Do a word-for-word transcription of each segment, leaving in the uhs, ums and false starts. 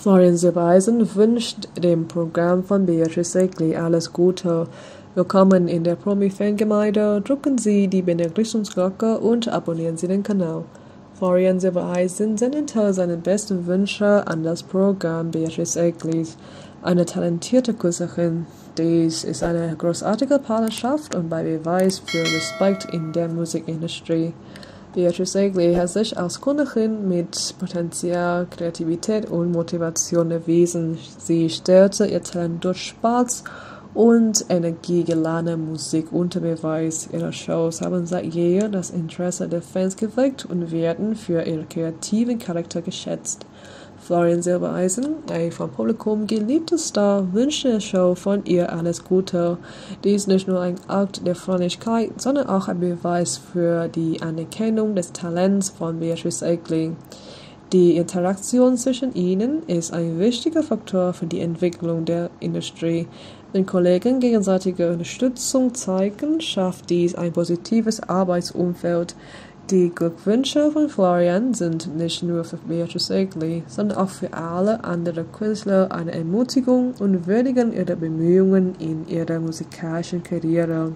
Florian Silbereisen wünscht dem Programm von Beatrice Egli alles Gute. Willkommen in der Promi-Fangemeinde, drücken Sie die Benachrichtigungsglocke und abonnieren Sie den Kanal. Florian Silbereisen sendete seine besten Wünsche an das Programm Beatrice Egli, eine talentierte Künstlerin. Dies ist eine großartige Partnerschaft und ein Beweis für Respekt in der Musikindustrie. Beatrice Egli hat sich als Künstlerin mit Potenzial, Kreativität und Motivation erwiesen. Sie stellte ihr Talent durch Spaß und energiegeladene Musik unter Beweis. Ihre Shows haben seit jeher das Interesse der Fans geweckt und werden für ihren kreativen Charakter geschätzt. Florian Silbereisen, ein vom Publikum geliebter Star, wünscht der Show von ihr alles Gute. Dies ist nicht nur ein Akt der Freundlichkeit, sondern auch ein Beweis für die Anerkennung des Talents von Beatrice Egli. Die Interaktion zwischen ihnen ist ein wichtiger Faktor für die Entwicklung der Industrie. Wenn Kollegen gegenseitige Unterstützung zeigen, schafft dies ein positives Arbeitsumfeld. Die Glückwünsche von Florian sind nicht nur für Beatrice Egli, sondern auch für alle anderen Künstler eine Ermutigung und würdigen ihre Bemühungen in ihrer musikalischen Karriere.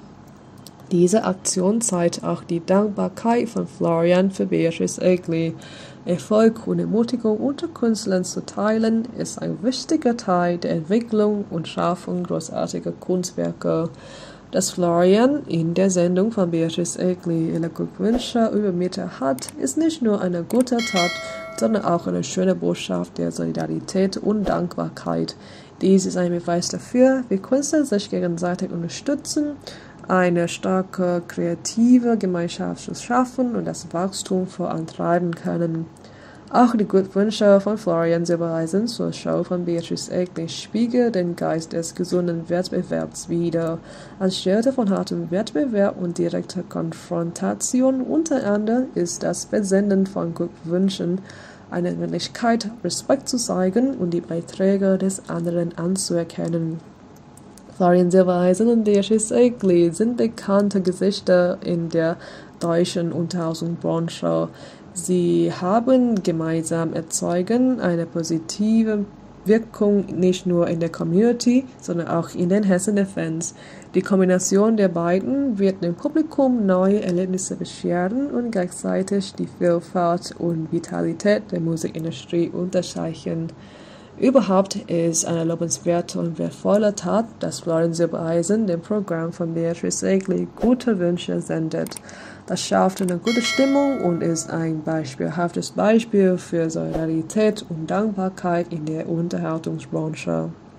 Diese Aktion zeigt auch die Dankbarkeit von Florian für Beatrice Egli. Erfolg und Ermutigung unter Künstlern zu teilen, ist ein wichtiger Teil der Entwicklung und Schaffung großartiger Kunstwerke. Dass Florian in der Sendung von Beatrice Egli ihre Glückwünsche übermittelt hat, ist nicht nur eine gute Tat, sondern auch eine schöne Botschaft der Solidarität und Dankbarkeit. Dies ist ein Beweis dafür, wie Künstler sich gegenseitig unterstützen, eine starke kreative Gemeinschaft zu schaffen und das Wachstum vorantreiben können. Auch die Glückwünsche von Florian Silbereisen zur Show von Beatrice Egli spiegeln den Geist des gesunden Wettbewerbs wider. Anstelle von hartem Wettbewerb und direkter Konfrontation untereinander ist das Versenden von Glückwünschen eine Möglichkeit, Respekt zu zeigen und die Beiträge des anderen anzuerkennen. Florian Silbereisen und Beatrice Egli sind bekannte Gesichter in der deutschen Unterhaltungsbranche. Sie haben gemeinsam erzeugen eine positive Wirkung nicht nur in der Community, sondern auch in den Herzen der Fans. Die Kombination der beiden wird dem Publikum neue Erlebnisse bescheren und gleichzeitig die Vielfalt und Vitalität der Musikindustrie unterstreichen. Überhaupt ist eine lobenswerte und wertvolle Tat, dass Florian Silbereisen dem Programm von Beatrice Egli gute Wünsche sendet. Das schafft eine gute Stimmung und ist ein beispielhaftes Beispiel für Solidarität und Dankbarkeit in der Unterhaltungsbranche.